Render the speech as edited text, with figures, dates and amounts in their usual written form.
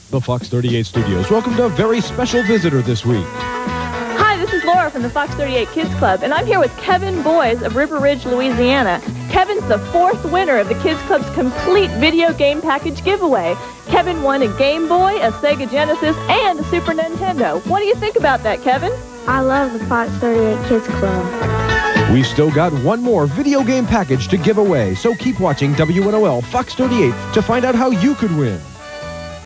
The Fox 38 studios welcomed a very special visitor this week. Hi, this is Laura from the Fox 38 Kids Club, and I'm here with Kevin Boys of River Ridge, Louisiana. Kevin's the 4th winner of the Kids Club's complete video game package giveaway. Kevin won a Game Boy, a Sega Genesis, and a Super Nintendo. What do you think about that, Kevin? I love the Fox 38 Kids Club. We still got one more video game package to give away, so keep watching WNOL Fox 38 to find out how you could win.